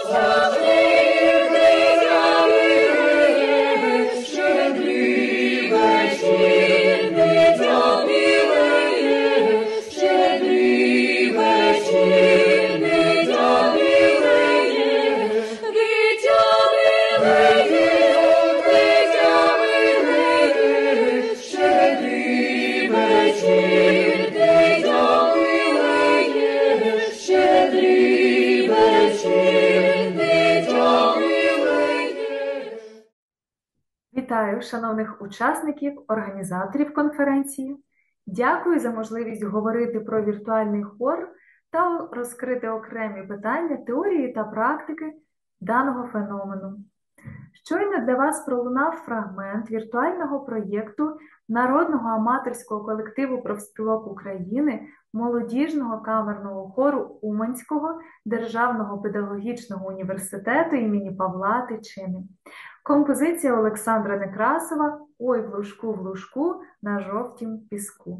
Вітаю шановних учасників, організаторів конференції. Дякую за можливість говорити про віртуальний хор та розкрити окремі питання теорії та практики даного феномену. Щойно для вас пролунав фрагмент віртуального проєкту Народного аматорського колективу профспілок України молодіжного камерного хору Уманського державного педагогічного університету імені Павла Тичини. Композиція Олександра Некрасова «Ой, в лужку на жовтім піску».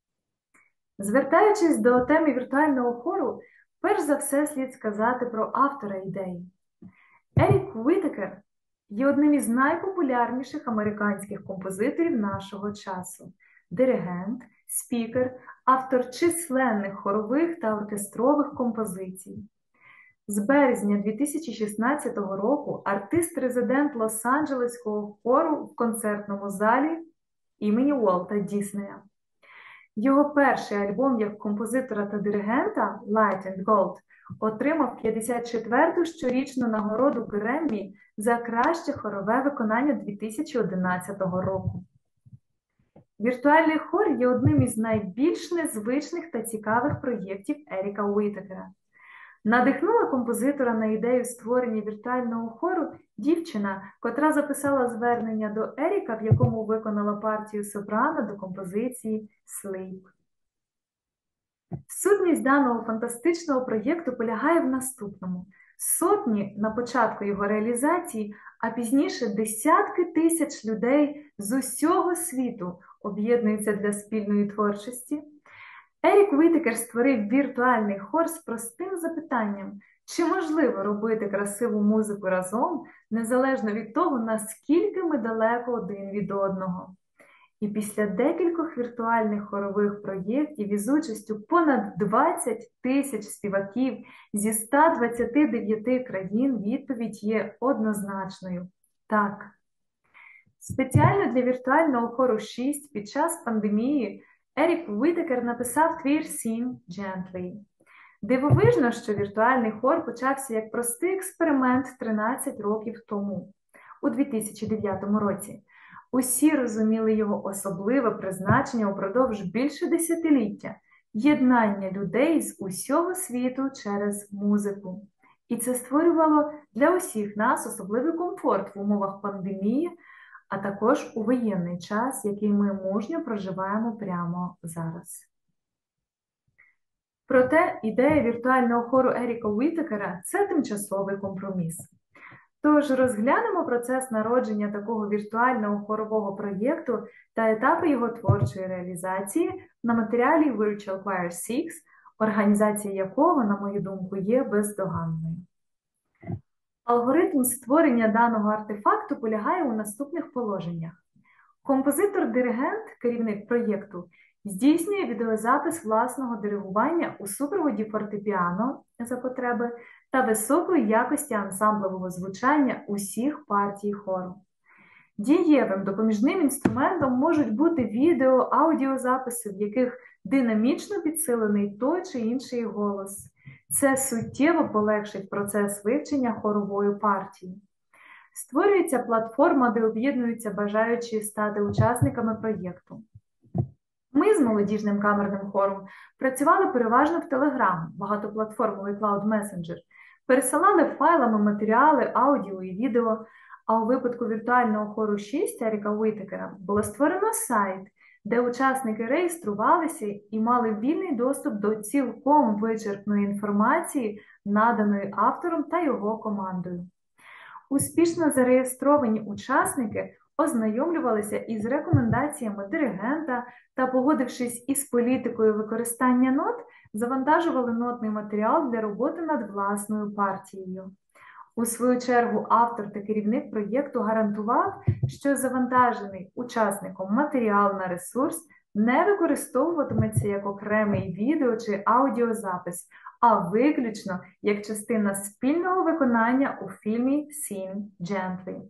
Звертаючись до теми віртуального хору, перш за все слід сказати про автора ідеї. Ерік Уітакер є одним із найпопулярніших американських композиторів нашого часу. Диригент, спікер, автор численних хорових та оркестрових композицій. З березня 2016 року артист-резидент Лос-Анджелеського хору в концертному залі імені Уолта Діснея. Його перший альбом як композитора та диригента «Light and Gold» отримав 54-ту щорічну нагороду Греммі за краще хорове виконання 2011 року. Віртуальний хор є одним із найбільш незвичних та цікавих проєктів Еріка Уітакера. Надихнула композитора на ідею створення віртуального хору дівчина, котра записала звернення до Еріка, в якому виконала партію сопрано до композиції «Sleep». Сутність даного фантастичного проєкту полягає в наступному. Сотні на початку його реалізації, а пізніше десятки тисяч людей з усього світу об'єднуються для спільної творчості. Ерік Уітакер створив віртуальний хор з простим запитанням, чи можливо робити красиву музику разом, незалежно від того, наскільки ми далеко один від одного. І після декількох віртуальних хорових проєктів із участю понад 20 тисяч співаків зі 129 країн відповідь є однозначною – так. Спеціально для віртуального хору 6 під час пандемії Ерік Уітакер написав твір «Sing Gently». Дивовижно, що віртуальний хор почався як простий експеримент 13 років тому, у 2009 році. Усі розуміли його особливе призначення упродовж більше десятиліття – єднання людей з усього світу через музику. І це створювало для усіх нас особливий комфорт в умовах пандемії, а також у воєнний час, який ми мужньо проживаємо прямо зараз. Проте ідея віртуального хору Еріка Уітакера – це тимчасовий компроміс. Тож розглянемо процес народження такого віртуального хорового проєкту та етапи його творчої реалізації на матеріалі Virtual Choir 6, організація якого, на мою думку, є бездоганною. Алгоритм створення даного артефакту полягає у наступних положеннях. Композитор-диригент, керівник проєкту, здійснює відеозапис власного диригування у супроводі фортепіано за потреби та високої якості ансамблевого звучання усіх партій хору. Дієвим допоміжним інструментом можуть бути відео-аудіозаписи, в яких динамічно підсилений той чи інший голос. Це суттєво полегшить процес вивчення хорової партії. Створюється платформа, де об'єднуються бажаючі стати учасниками проєкту. Ми з молодіжним камерним хором працювали переважно в Telegram, багатоплатформовий клауд-месенджер, пересилали файлами матеріали, аудіо і відео, а у випадку віртуального хору 6 Еріка Уітакера було створено сайт, де учасники реєструвалися і мали вільний доступ до цілком вичерпної інформації, наданої автором та його командою. Успішно зареєстровані учасники ознайомлювалися із рекомендаціями диригента та, погодившись із політикою використання нот, завантажували нотний матеріал для роботи над власною партією. У свою чергу автор та керівник проєкту гарантував, що завантажений учасником матеріал на ресурс не використовуватиметься як окремий відео чи аудіозапис, а виключно як частина спільного виконання у фільмі Sing Gently.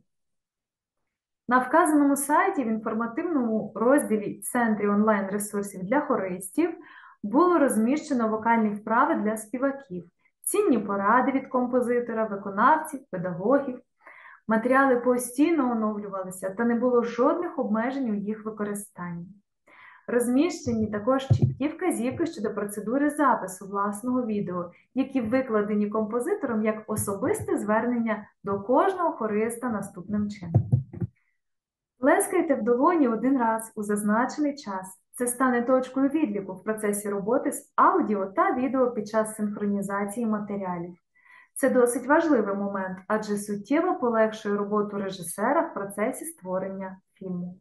На вказаному сайті в інформативному розділі Центрі онлайн-ресурсів для хористів було розміщено вокальні вправи для співаків, цінні поради від композитора, виконавців, педагогів. Матеріали постійно оновлювалися та не було жодних обмежень у їх використанні. Розміщені також чіткі вказівки щодо процедури запису власного відео, які викладені композитором як особисте звернення до кожного хориста наступним чином. Плескайте в долоні один раз у зазначений час. Це стане точкою відліку в процесі роботи з аудіо та відео під час синхронізації матеріалів. Це досить важливий момент, адже суттєво полегшує роботу режисера в процесі створення фільму.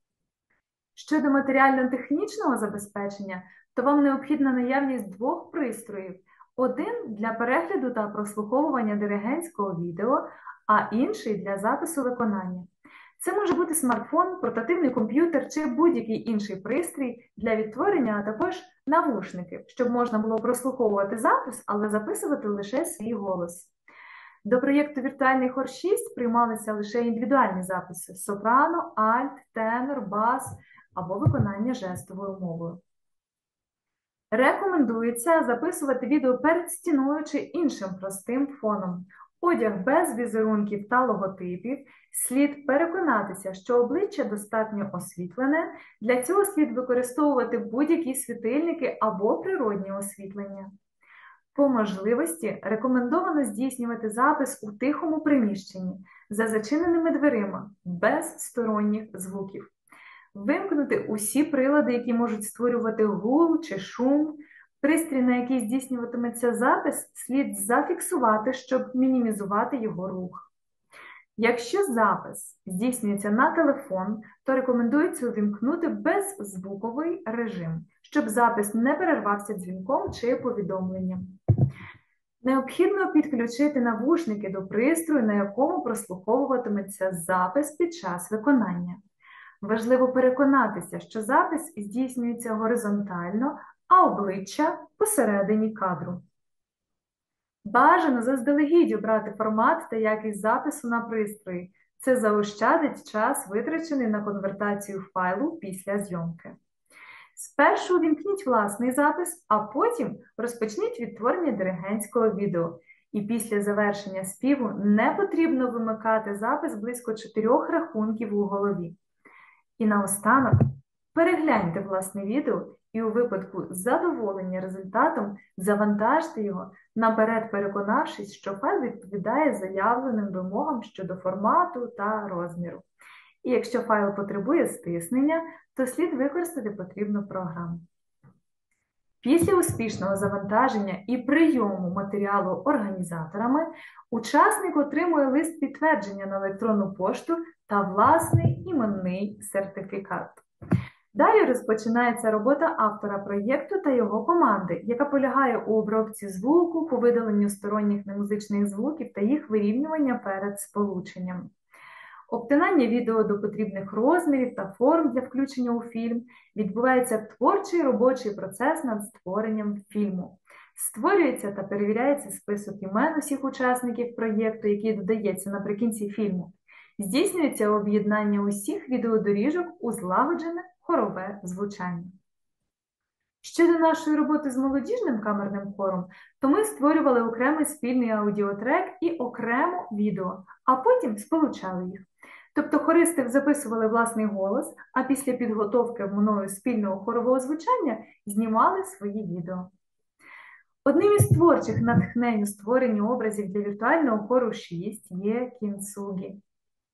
Щодо матеріально-технічного забезпечення, то вам необхідна наявність двох пристроїв. Один для перегляду та прослуховування диригентського відео, а інший для запису виконання. Це може бути смартфон, портативний комп'ютер чи будь-який інший пристрій для відтворення, а також навушники, щоб можна було прослуховувати запис, але записувати лише свій голос. До проєкту «Віртуальний хор 6» приймалися лише індивідуальні записи – сопрано, альт, тенор, бас або виконання жестовою мовою. Рекомендується записувати відео перед стіною чи іншим простим фоном. Одяг без візерунків та логотипів, слід переконатися, що обличчя достатньо освітлене, для цього слід використовувати будь-які світильники або природні освітлення. По можливості рекомендовано здійснювати запис у тихому приміщенні, за зачиненими дверима, без сторонніх звуків. Вимкнути усі прилади, які можуть створювати гул чи шум. Пристрій, на який здійснюватиметься запис, слід зафіксувати, щоб мінімізувати його рух. Якщо запис здійснюється на телефон, то рекомендується увімкнути беззвуковий режим, щоб запис не перервався дзвінком чи повідомленням. Необхідно підключити навушники до пристрою, на якому прослуховуватиметься запис під час виконання. Важливо переконатися, що запис здійснюється горизонтально, а обличчя посередині кадру. Бажано заздалегідь обрати формат та якість запису на пристрої. Це заощадить час, витрачений на конвертацію файлу після зйомки. Спершу увімкніть власний запис, а потім розпочніть відтворення диригентського відео. І після завершення співу не потрібно вимикати запис близько 4 рахунків у голові. І наостанок, перегляньте власне відео і у випадку задоволення результатом завантажте його, наперед переконавшись, що файл відповідає заявленим вимогам щодо формату та розміру. І якщо файл потребує стиснення, то слід використати потрібну програму. Після успішного завантаження і прийому матеріалу організаторами, учасник отримує лист підтвердження на електронну пошту та власний іменний сертифікат. Далі розпочинається робота автора проєкту та його команди, яка полягає у обробці звуку, по видаленню сторонніх немузичних звуків та їх вирівнювання перед сполученням. Обтинання відео до потрібних розмірів та форм для включення у фільм, відбувається творчий робочий процес над створенням фільму. Створюється та перевіряється список імен усіх учасників проєкту, який додається наприкінці фільму. Здійснюється об'єднання усіх відеодоріжок у злагоджене хорове звучання. Щодо нашої роботи з молодіжним камерним хором, то ми створювали окремий спільний аудіотрек і окремо відео, а потім сполучали їх. Тобто хористи записували власний голос, а після підготовки мною спільного хорового звучання знімали свої відео. Одним із творчих натхнень у створенні образів для віртуального хору 6 є кінцугі.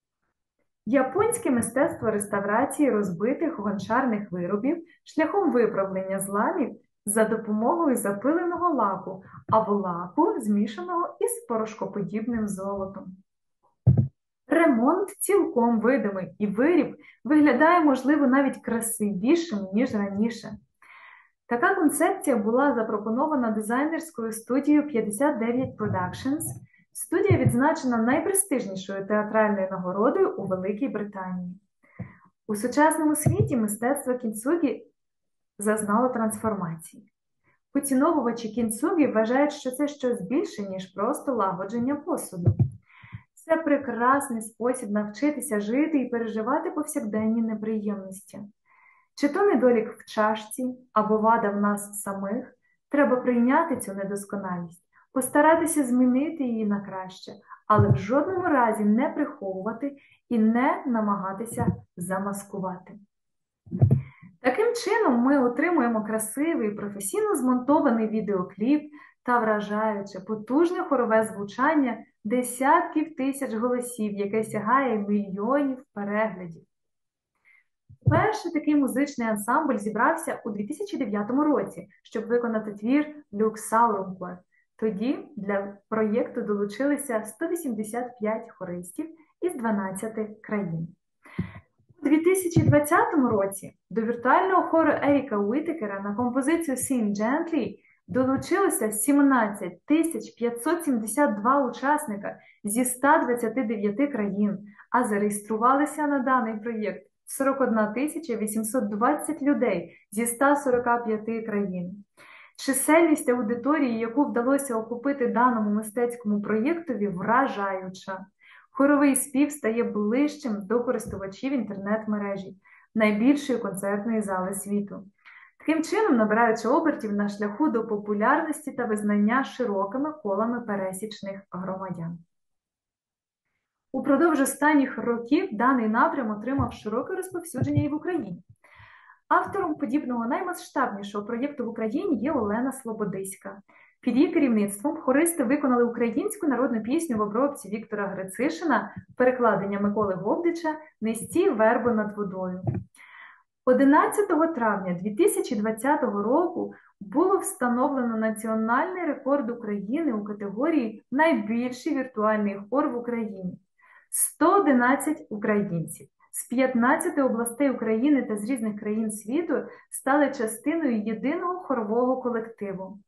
Японське мистецтво реставрації розбитих гончарних виробів шляхом виправлення зламів за допомогою запиленого лаку або лаку, змішаного із порошкоподібним золотом. Ремонт цілком видимий, і виріб виглядає, можливо, навіть красивішим, ніж раніше. Така концепція була запропонована дизайнерською студією 59 Productions Студія відзначена найпрестижнішою театральною нагородою у Великій Британії. У сучасному світі мистецтво кінцугі зазнало трансформації. Поціновувачі кінцугі вважають, що це щось більше, ніж просто лагодження посуду. Це прекрасний спосіб навчитися жити і переживати повсякденні неприємності. Чи то недолік в чашці, або вада в нас самих, треба прийняти цю недосконалість, постаратися змінити її на краще, але в жодному разі не приховувати і не намагатися замаскувати. Таким чином ми отримуємо красивий, професійно змонтований відеокліп та вражаюче, потужне хорове звучання десятків тисяч голосів, яке сягає мільйонів переглядів. Перший такий музичний ансамбль зібрався у 2009 році, щоб виконати твір «Люксаурунквар». Тоді для проєкту долучилися 185 хористів із 12 країн. У 2020 році до віртуального хору Еріка Уітекера на композицію «Sing Gently» долучилося 17 572 учасника зі 129 країн, а зареєструвалися на даний проєкт 41 820 людей зі 145 країн. Чисельність аудиторії, яку вдалося охопити даному мистецькому проєктові, вражаюча. Хоровий спів стає ближчим до користувачів інтернет-мережі, найбільшої концертної зали світу. Таким чином, набираючи обертів на шляху до популярності та визнання широкими колами пересічних громадян. Упродовж останніх років даний напрям отримав широке розповсюдження і в Україні. Автором подібного наймасштабнішого проєкту в Україні є Олена Слободиська. Під її керівництвом хористи виконали українську народну пісню в обробці Віктора Грицишина, перекладення Миколи Говдича «Нести вербу над водою». 11 травня 2020 року було встановлено національний рекорд України у категорії «Найбільший віртуальний хор в Україні». 111 українців з 15 областей України та з різних країн світу стали частиною єдиного хорового колективу.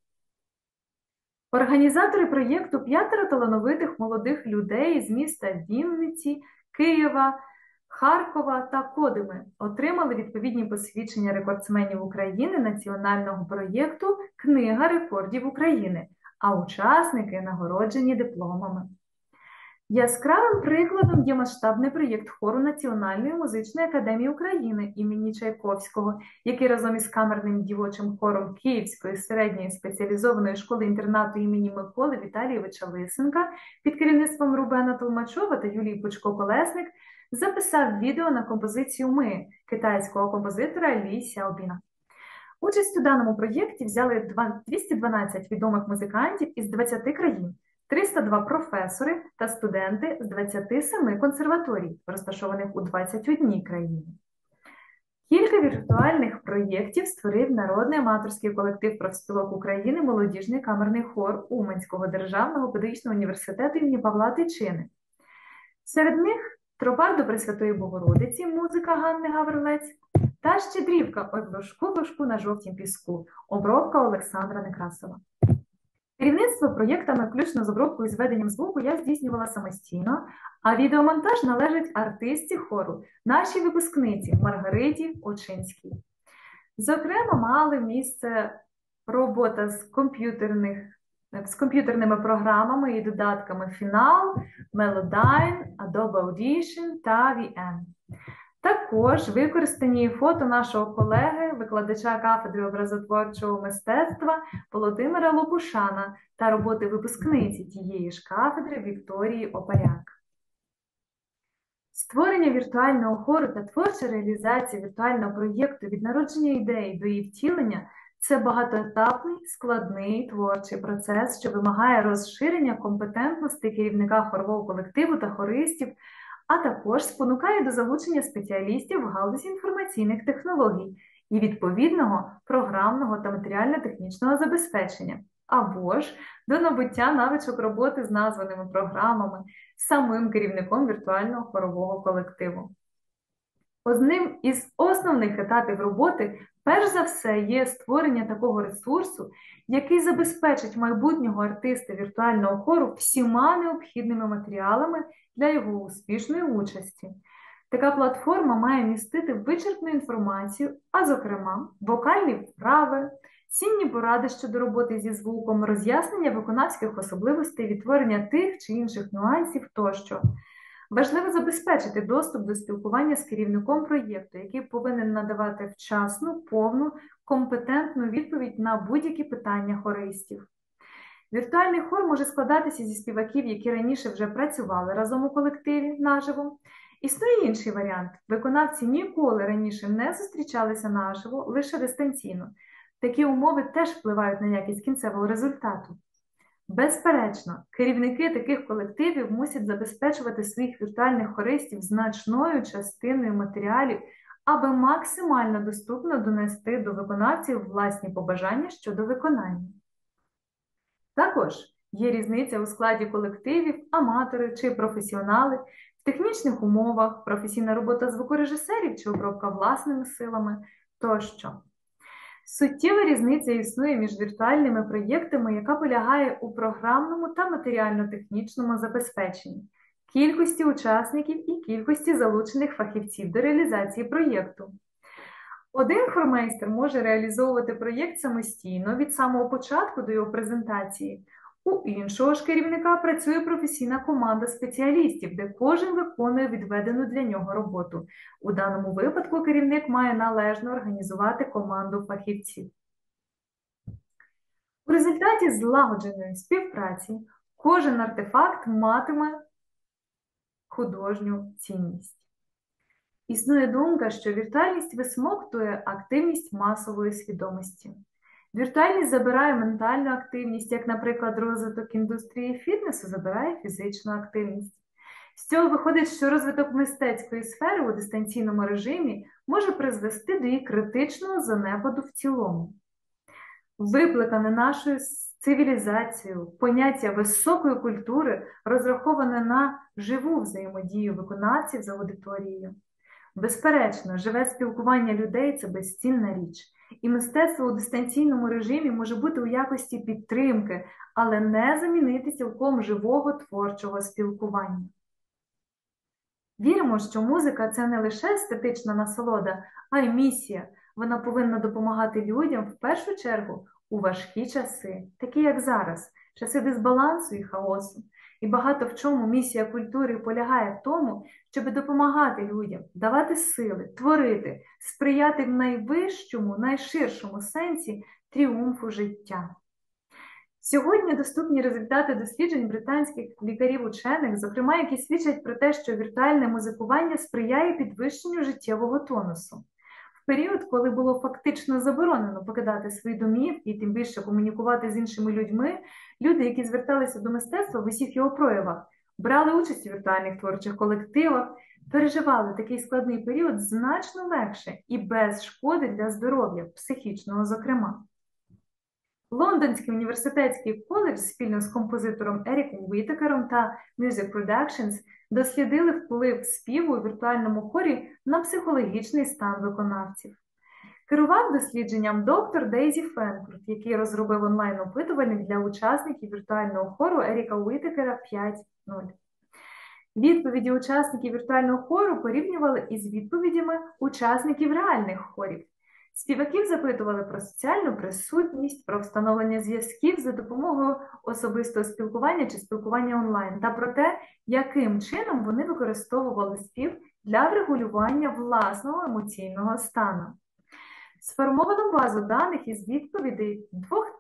Організатори проєкту 5 талановитих молодих людей з міста Вінниці, Києва, Харкова та Кодими отримали відповідні посвідчення рекордсменів України національного проєкту «Книга рекордів України», а учасники нагороджені дипломами. Яскравим прикладом є масштабний проєкт хору Національної музичної академії України імені Чайковського, який разом із камерним дівочим хором Київської середньої спеціалізованої школи-інтернату імені Миколи Віталійовича Лисенка під керівництвом Рубена Толмачова та Юлії Пучко-Колесник записав відео на композицію «Ми» китайського композитора Лі Сяобіна. Участь у даному проєкті взяли 212 відомих музикантів із 20 країн, 302 професори та студенти з 27 консерваторій, розташованих у 21 країні. Кілька віртуальних проєктів створив Народний аматорський колектив профспілок України «Молодіжний камерний хор» Уманського державного педагогічного університету імені Павла Тичини. Серед них «Тропар до Пресвятої Богородиці» музика Ганни Гаврилець та «Щедрівка» «Ой, ложку на жовтім піску» обробка Олександра Некрасова. Керівництво проєктами, включно з обробкою і зведенням звуку, я здійснювала самостійно, а відеомонтаж належить артистці хору, нашій випускниці Маргариті Очинській. Зокрема, мали місце робота з комп'ютерними програмами і додатками Final, Melodyne, Adobe Audition та VN. Також використані фото нашого колеги, викладача кафедри образотворчого мистецтва Володимира Лопушана та роботи випускниці тієї ж кафедри Вікторії Опаряк. Створення віртуального хору та творча реалізація віртуального проєкту від народження ідеї до її втілення – це багатоетапний, складний творчий процес, що вимагає розширення компетентності керівника хорового колективу та хористів, а також спонукає до залучення спеціалістів в галузі інформаційних технологій і відповідного програмного та матеріально-технічного забезпечення, або ж до набуття навичок роботи з названими програмами самим керівником віртуального хорового колективу. Одним із основних етапів роботи Перш за все, є створення такого ресурсу, який забезпечить майбутнього артиста віртуального хору всіма необхідними матеріалами для його успішної участі. Така платформа має містити вичерпну інформацію, а зокрема, вокальні вправи, цінні поради щодо роботи зі звуком, роз'яснення виконавських особливостей, відтворення тих чи інших нюансів тощо. Важливо забезпечити доступ до спілкування з керівником проєкту, який повинен надавати вчасну, повну, компетентну відповідь на будь-які питання хористів. Віртуальний хор може складатися зі співаків, які раніше вже працювали разом у колективі наживо. Існує інший варіант. Виконавці ніколи раніше не зустрічалися наживо, лише дистанційно. Такі умови теж впливають на якість кінцевого результату. Безперечно, керівники таких колективів мусять забезпечувати своїх віртуальних хористів значною частиною матеріалів, аби максимально доступно донести до виконавців власні побажання щодо виконання. Також є різниця у складі колективів, аматори чи професіонали, в технічних умовах, професійна робота звукорежисерів чи обробка власними силами тощо. Суттєва різниця існує між віртуальними проєктами, яка полягає у програмному та матеріально-технічному забезпеченні, кількості учасників і кількості залучених фахівців до реалізації проєкту. Один хормейстер може реалізовувати проєкт самостійно від самого початку до його презентації. У іншого ж керівника працює професійна команда спеціалістів, де кожен виконує відведену для нього роботу. У даному випадку керівник має належно організувати команду фахівців. У результаті злагодженої співпраці кожен артефакт матиме художню цінність. Існує думка, що віртуальність висмоктує активність масової свідомості. Віртуальність забирає ментальну активність, як, наприклад, розвиток індустрії фітнесу забирає фізичну активність. З цього виходить, що розвиток мистецької сфери у дистанційному режимі може призвести до її критичного занепаду в цілому. Викликане нашою цивілізацією поняття високої культури розраховане на живу взаємодію виконавців з аудиторією. Безперечно, живе спілкування людей – це безцінна річ. І мистецтво у дистанційному режимі може бути у якості підтримки, але не замінити цілком живого творчого спілкування. Віримо, що музика – це не лише естетична насолода, а й місія. Вона повинна допомагати людям в першу чергу у важкі часи, такі як зараз, часи дисбалансу і хаосу. І багато в чому місія культури полягає в тому, щоб допомагати людям, давати сили, творити, сприяти в найвищому, найширшому сенсі тріумфу життя. Сьогодні доступні результати досліджень британських лікарів-учених, зокрема, які свідчать про те, що віртуальне музикування сприяє підвищенню життєвого тонусу. В період, коли було фактично заборонено покидати свої домівки і тим більше комунікувати з іншими людьми, люди, які зверталися до мистецтва в усіх його проявах, брали участь у віртуальних творчих колективах, переживали такий складний період значно легше і без шкоди для здоров'я, психічного зокрема. Лондонський університетський коледж спільно з композитором Еріком Уітакером та Music Productions дослідили вплив співу у віртуальному хорі на психологічний стан виконавців. Керував дослідженням доктор Дейзі Фенкрут, який розробив онлайн-опитувальник для учасників віртуального хору Еріка Уітакера 5.0. Відповіді учасників віртуального хору порівнювали із відповідями учасників реальних хорів. Співаків запитували про соціальну присутність, про встановлення зв'язків за допомогою особистого спілкування чи спілкування онлайн, та про те, яким чином вони використовували спів для врегулювання власного емоційного стану. Сформовано базу даних із відповідей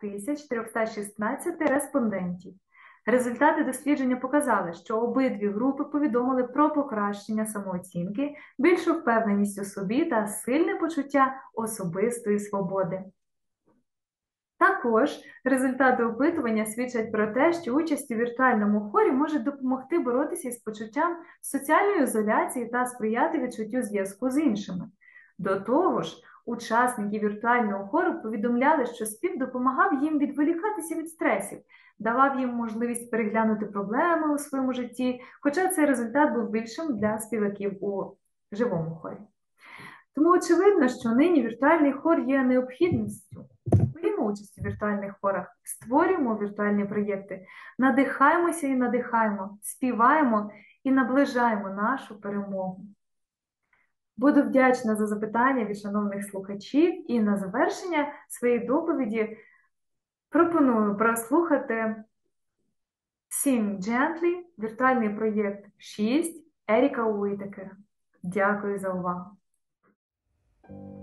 2316 респондентів. Результати дослідження показали, що обидві групи повідомили про покращення самооцінки, більшу впевненість у собі та сильне почуття особистої свободи. Також результати опитування свідчать про те, що участь у віртуальному хорі може допомогти боротися із почуттям соціальної ізоляції та сприяти відчуттю зв'язку з іншими. До того ж, учасники віртуального хору повідомляли, що спів допомагав їм відволікатися від стресів, давав їм можливість переглянути проблеми у своєму житті, хоча цей результат був більшим для співаків у живому хорі. Тому очевидно, що нині віртуальний хор є необхідністю. Берімо участь у віртуальних хорах, створюємо віртуальні проєкти, надихаємося і надихаємо, співаємо і наближаємо нашу перемогу. Буду вдячна за запитання від шановних слухачів і на завершення своєї доповіді пропоную прослухати Sing Gently, віртуальний проєкт 6 Еріка Уітакера. Дякую за увагу!